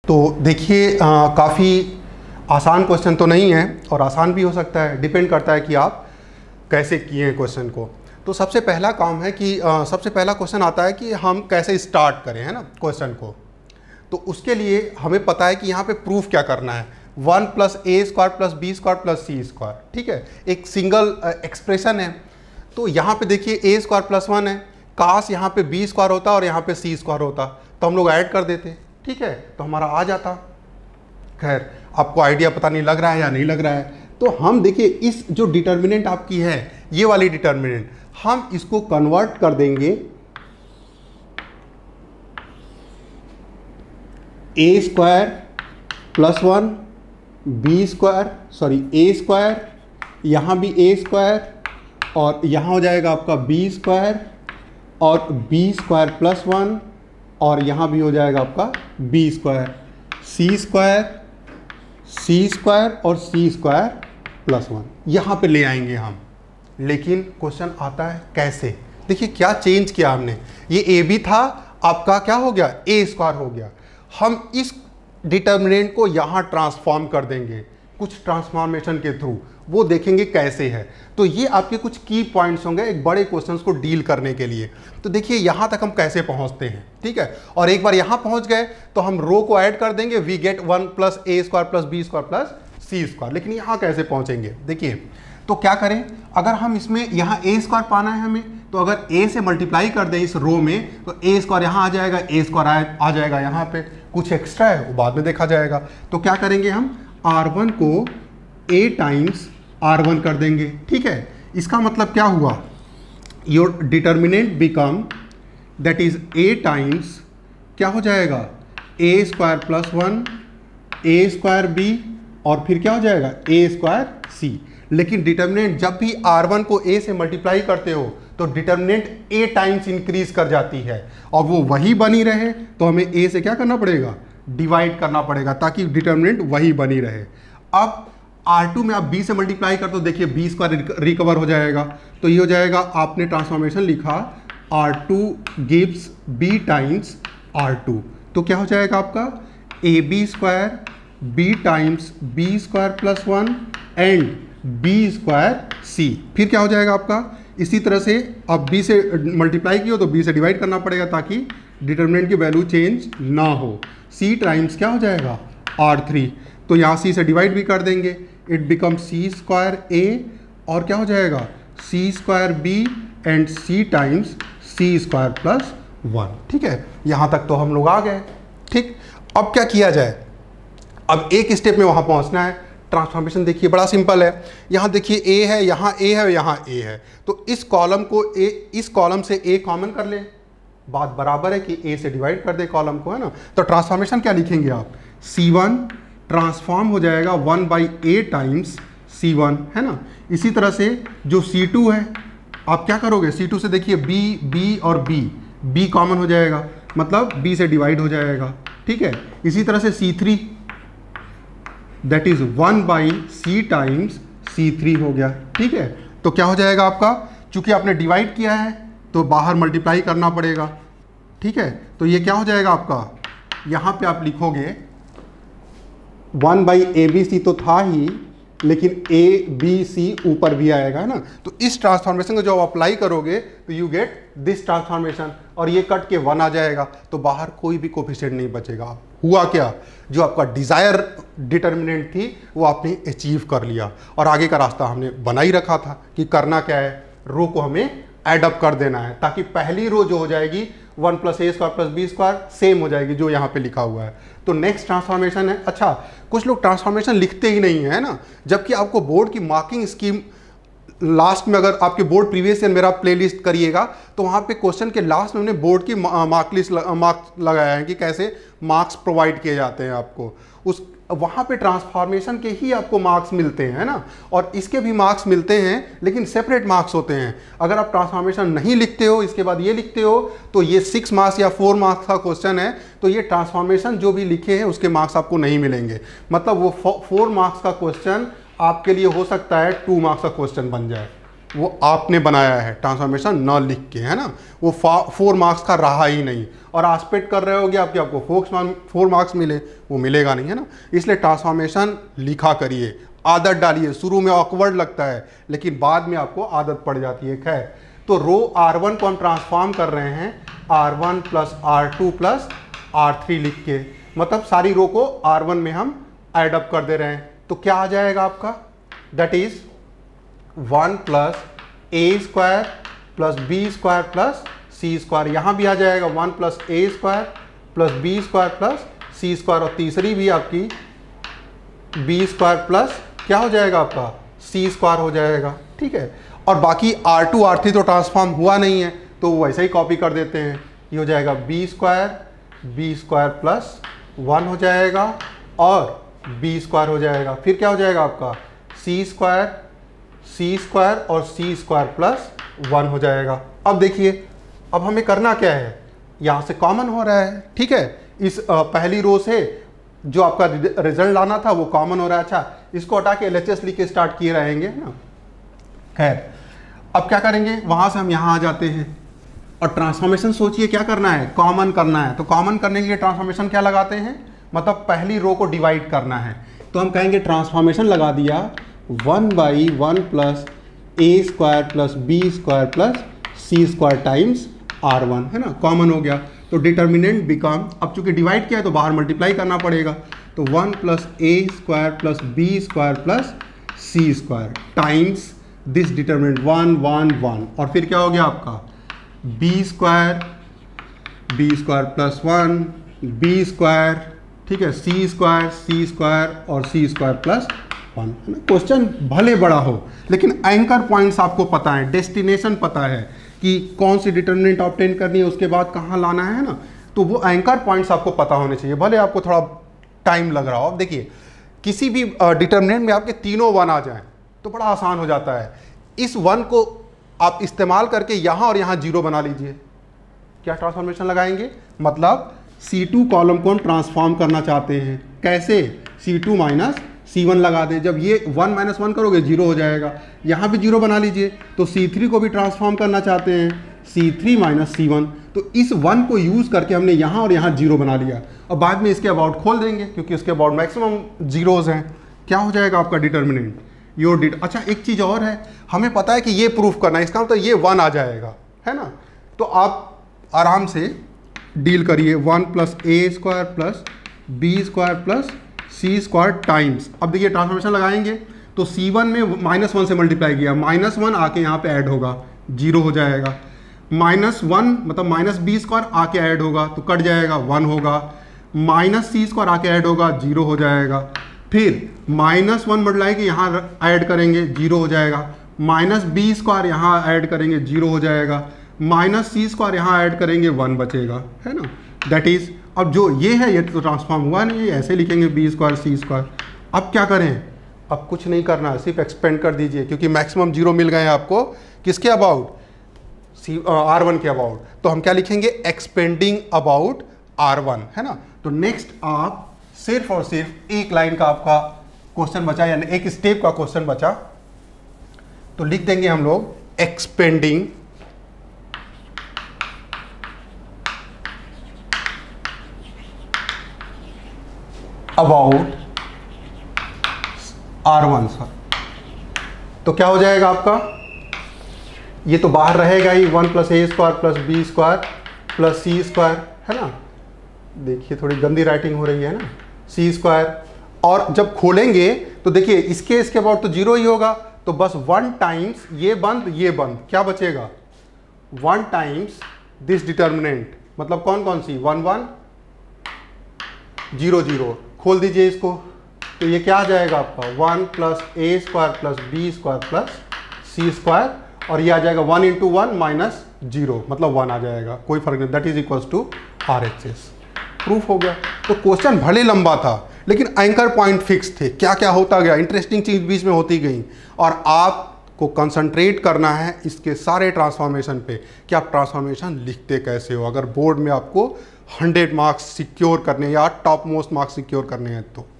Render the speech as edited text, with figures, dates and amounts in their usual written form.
तो देखिए काफ़ी आसान क्वेश्चन तो नहीं है और आसान भी हो सकता है, डिपेंड करता है कि आप कैसे किए हैं क्वेश्चन को। तो सबसे पहला काम है कि सबसे पहला क्वेश्चन आता है कि हम कैसे स्टार्ट करें, है ना, क्वेश्चन को। तो उसके लिए हमें पता है कि यहाँ पे प्रूफ क्या करना है, 1 + a² + b² + c², ठीक है, एक सिंगल एक्सप्रेशन है। तो यहाँ पे देखिए a² + 1 है, काश यहाँ पे b² होता और यहाँ पे c² होता तो हम लोग ऐड कर देते, ठीक है, तो हमारा आ जाता। खैर आपको आइडिया पता नहीं लग रहा है या नहीं लग रहा है। तो हम देखिए इस जो डिटर्मिनेंट आपकी है, ये वाली डिटर्मिनेंट, हम इसको कन्वर्ट कर देंगे a² + 1 a², यहाँ भी a² और यहाँ हो जाएगा आपका b² और b² + 1 और यहाँ भी हो जाएगा आपका b², c² और c² + 1 यहाँ पे ले आएंगे हम। लेकिन क्वेश्चन आता है कैसे। देखिए क्या चेंज किया हमने, ये a b था, आपका क्या हो गया, a² हो गया। हम इस डिटर्मिनेंट को यहाँ ट्रांसफॉर्म कर देंगे कुछ ट्रांसफॉर्मेशन के थ्रू, वो देखेंगे कैसे है। तो ये आपके कुछ की पॉइंट्स होंगे एक बड़े क्वेश्चंस को डील करने के लिए। तो देखिए यहाँ तक हम कैसे पहुँचते हैं, ठीक है, और एक बार यहाँ पहुँच गए तो हम रो को ऐड कर देंगे, we get 1 + a² + b² + c²। लेकिन यहाँ कैसे पहुँचेंगे, देखिए तो क्या करें, अगर हम इसमें यहाँ a² पाना है हमें, तो अगर a से मल्टीप्लाई कर दें इस रो में तो a² यहाँ आ जाएगा, a² आ जाएगा यहाँ पे, कुछ एक्स्ट्रा है वो बाद में देखा जाएगा। तो क्या करेंगे हम r1 को a × r1 कर देंगे, ठीक है। इसका मतलब क्या हुआ, your determinant become that is a × क्या हो जाएगा, a² + 1 a² b और फिर क्या हो जाएगा a² c। लेकिन डिटर्मिनेंट जब भी r1 को a से मल्टीप्लाई करते हो तो डिटर्मिनेंट a टाइम्स इंक्रीज कर जाती है और वो वही बनी रहे तो हमें a से क्या करना पड़ेगा, डिवाइड करना पड़ेगा ताकि डिटर्मिनेंट वही बनी रहे। अब r2 में आप b से मल्टीप्लाई कर तो देखिए b² रिकवर हो जाएगा, तो ये हो जाएगा, आपने ट्रांसफॉर्मेशन लिखा r2 गिव्स b × r2, तो क्या हो जाएगा आपका ab² b × b² + 1 and b² c। फिर क्या हो जाएगा आपका, इसी तरह से अब b से मल्टीप्लाई किया तो b से डिवाइड करना पड़ेगा ताकि डिटर्मिनेंट की वैल्यू चेंज ना हो। c टाइम्स क्या हो जाएगा r3, तो यहाँ c से डिवाइड भी कर देंगे, इट बिकम c² a और क्या हो जाएगा c² b and c times c² + 1, ठीक है। यहाँ तक तो हम लोग आ गए, ठीक। अब क्या किया जाए, अब एक स्टेप में वहाँ पहुँचना है। ट्रांसफॉर्मेशन देखिए बड़ा सिंपल है, यहाँ देखिए a है, यहाँ a है, यहाँ a है, तो इस कॉलम को इस कॉलम से a कॉमन कर ले, बात बराबर है कि a से डिवाइड कर दे कॉलम को, है ना। तो ट्रांसफॉर्मेशन क्या लिखेंगे आप, c1 ट्रांसफॉर्म हो जाएगा 1/a टाइम्स c1, है ना। इसी तरह से जो c2 है आप क्या करोगे, c2 से देखिए b और b कॉमन हो जाएगा, मतलब b से डिवाइड हो जाएगा, ठीक है। इसी तरह से c3 that is 1/c times c3 हो गया, ठीक है। तो क्या हो जाएगा आपका, चूंकि आपने डिवाइड किया है तो बाहर मल्टीप्लाई करना पड़ेगा, ठीक है। तो ये क्या हो जाएगा आपका, यहाँ पे आप लिखोगे 1/abc तो था ही, लेकिन abc ऊपर भी आएगा, है ना। तो इस ट्रांसफॉर्मेशन को जब अप्लाई करोगे तो यू गेट दिस ट्रांसफॉर्मेशन और ये कट के 1 आ जाएगा, तो बाहर कोई भी कोफिशिएंट नहीं बचेगा। हुआ क्या, जो आपका डिज़ायर डिटर्मिनेंट थी वो आपने अचीव कर लिया और आगे का रास्ता हमने बना ही रखा था कि करना क्या है, रो को हमें ऐड अप कर देना है ताकि पहली रो जो हो जाएगी 1 + a² + b² सेम हो जाएगी जो यहाँ पे लिखा हुआ है। तो नेक्स्ट ट्रांसफॉर्मेशन है, अच्छा कुछ लोग ट्रांसफॉर्मेशन लिखते ही नहीं है ना, जबकि आपको बोर्ड की मार्किंग स्कीम लास्ट में, अगर आपके बोर्ड प्रीवियस ईयर मेरा प्लेलिस्ट करिएगा तो वहाँ पे क्वेश्चन के लास्ट में हमने बोर्ड की मार्क्स लगाया है कि कैसे मार्क्स प्रोवाइड किए जाते हैं आपको, उस वहाँ पे ट्रांसफॉर्मेशन के ही आपको मार्क्स मिलते हैं, है ना। और इसके भी मार्क्स मिलते हैं लेकिन सेपरेट मार्क्स होते हैं। अगर आप ट्रांसफॉर्मेशन नहीं लिखते हो, इसके बाद ये लिखते हो, तो ये 6 मार्क्स या 4 मार्क्स का क्वेश्चन है, तो ये ट्रांसफॉर्मेशन जो भी लिखे हैं उसके मार्क्स आपको नहीं मिलेंगे। मतलब वो 4 मार्क्स का क्वेश्चन आपके लिए हो सकता है 2 मार्क्स का क्वेश्चन बन जाए, वो आपने बनाया है, ट्रांसफॉर्मेशन न लिख के, है ना, वो 4 मार्क्स का रहा ही नहीं। और आस्पेक्ट कर रहे होगे आपके, आपको 4 मार्क्स मिले, वो मिलेगा नहीं, है ना। इसलिए ट्रांसफॉर्मेशन लिखा करिए, आदत डालिए। शुरू में ऑकवर्ड लगता है लेकिन बाद में आपको आदत पड़ जाती है। खैर, तो रो R1 को हम ट्रांसफॉर्म कर रहे हैं R1 plus R2 plus R3 लिख के, मतलब सारी रो को R1 में हम ऐड अप कर दे रहे हैं। तो क्या आ जाएगा आपका, that is 1 plus A square plus B square plus C square. यहां भी आ जाएगा 1 plus A square plus B square plus C square, और तीसरी भी आपकी बी स्क्वायर प्लस क्या हो जाएगा आपका सी स्क्वायर हो जाएगा, ठीक है। और बाकी R2 R3 तो ट्रांसफॉर्म हुआ नहीं है तो वैसे ही कॉपी कर देते हैं। ये हो जाएगा बी स्क्वायर प्लस 1 हो जाएगा और बी स्क्वायर हो जाएगा। फिर क्या हो जाएगा आपका सी स्क्वायर और सी स्क्वायर प्लस 1 हो जाएगा। अब देखिए, अब हमें करना क्या है, यहाँ से कॉमन हो रहा है, ठीक है। इस पहली रो से जो आपका रिजल्ट लाना था वो कॉमन हो रहा है। अच्छा, इसको हटा के LHS लिख के स्टार्ट किए रहेंगे, है ना। खैर, अब क्या करेंगे, वहाँ से हम यहाँ आ जाते हैं और ट्रांसफॉर्मेशन सोचिए क्या करना है, कॉमन करना है। तो कॉमन करने के लिए ट्रांसफॉर्मेशन क्या लगाते हैं, मतलब पहली रो को डिवाइड करना है। तो हम कहेंगे ट्रांसफॉर्मेशन लगा दिया 1/1 plus A square plus B square plus C square times R1, है ना, कॉमन हो गया। तो डिटर्मिनेंट बिकम, अब चूंकि डिवाइड किया है तो बाहर मल्टीप्लाई करना पड़ेगा, तो 1 plus A square plus B square plus C square times this determinant 1 1 1, और फिर क्या हो गया आपका B square plus 1 B square, ठीक है, सी स्क्वायर और सी स्क्वायर प्लस 1। क्वेश्चन भले बड़ा हो लेकिन एंकर पॉइंट्स आपको पता है, डेस्टिनेशन पता है कि कौन सी डिटर्मिनेंट ऑब्टेन करनी है, उसके बाद कहाँ लाना है ना, तो वो एंकर पॉइंट्स आपको पता होने चाहिए, भले आपको थोड़ा टाइम लग रहा हो। अब देखिए, किसी भी डिटर्मिनेंट में आपके तीनों 1 आ जाएं तो बड़ा आसान हो जाता है। इस 1 को आप इस्तेमाल करके यहाँ और यहाँ 0 बना लीजिए। क्या ट्रांसफॉर्मेशन लगाएंगे, मतलब C2 कॉलम को हम ट्रांसफॉर्म करना चाहते हैं, कैसे, C2 माइनस C1 लगा दें। जब ये 1 माइनस 1 करोगे 0 हो जाएगा, यहाँ भी 0 बना लीजिए। तो C3 को भी ट्रांसफॉर्म करना चाहते हैं, C3 माइनस C1। तो इस 1 को यूज़ करके हमने यहाँ और यहाँ 0 बना लिया, और बाद में इसके अबाउट खोल देंगे क्योंकि उसके अबाउट मैक्सिमम जीरोज़ हैं। क्या हो जाएगा आपका डिटर्मिनेंट, योर डिट। अच्छा, एक चीज़ और है, हमें पता है कि ये प्रूफ करना है, इसका मतलब ये 1 आ जाएगा, है ना। तो आप आराम से डील करिए, 1 plus A square plus B square plus C square times. अब देखिए ट्रांसफॉर्मेशन लगाएंगे तो C1 में -1 से मल्टीप्लाई किया, -1 आके यहाँ पे ऐड होगा, 0 हो जाएगा। -1 मतलब माइनस बी स्क्वायर आके ऐड होगा तो कट जाएगा, 1 होगा। माइनस सी स्क्वायर आके ऐड होगा, 0 हो जाएगा। फिर -1 मल्टीप्लाई के यहाँ ऐड करेंगे, 0 हो जाएगा। माइनस बी स्क्वायर यहाँ ऐड करेंगे, 0 हो जाएगा। माइनस सी स्क्वायर यहाँ ऐड करेंगे, 1 बचेगा, है ना। दैट इज, अब जो ये है ये तो ट्रांसफॉर्म हुआ नहीं है, ऐसे लिखेंगे बी स्क्वायर सी स्क्वायर। अब क्या करें, अब कुछ नहीं करना है, सिर्फ एक्सपेंड कर दीजिए क्योंकि मैक्सिमम 0 मिल गए हैं आपको। किसके अबाउट, R1 के अबाउट। तो हम क्या लिखेंगे, एक्सपेंडिंग अबाउट R1, है ना। तो नेक्स्ट आप सिर्फ और सिर्फ एक लाइन का आपका क्वेश्चन बचा, यानी एक स्टेप का क्वेश्चन बचा, तो लिख देंगे हम लोग एक्सपेंडिंग अबाउट R1 सर। तो क्या हो जाएगा आपका, ये तो बाहर रहेगा ही, 1 plus A square plus B square plus C square, है ना। देखिए थोड़ी गंदी राइटिंग हो रही है ना, सी स्क्वायर। और जब खोलेंगे तो देखिए इसके अबाउट तो 0 ही होगा, तो बस 1 टाइम्स ये बंद, क्या बचेगा, 1 टाइम्स दिस डिटर्मिनेंट, मतलब कौन कौन सी, 1 1 0 0। खोल दीजिए इसको, तो ये क्या आ जाएगा आपका, 1 plus A square plus B square plus C square, और ये आ जाएगा 1 इंटू 1 माइनस 0, मतलब 1 आ जाएगा, कोई फर्क नहीं, that is equals to RHS। Proof हो गया। तो क्वेश्चन भले लंबा था लेकिन एंकर पॉइंट फिक्स थे, क्या क्या होता गया, इंटरेस्टिंग चीज बीच में होती गई, और आपको कंसंट्रेट करना है इसके सारे ट्रांसफॉर्मेशन पे कि आप ट्रांसफॉर्मेशन लिखते कैसे हो। अगर बोर्ड में आपको 100 मार्क्स सिक्योर करने या टॉप मोस्ट मार्क्स सिक्योर करने हैं तो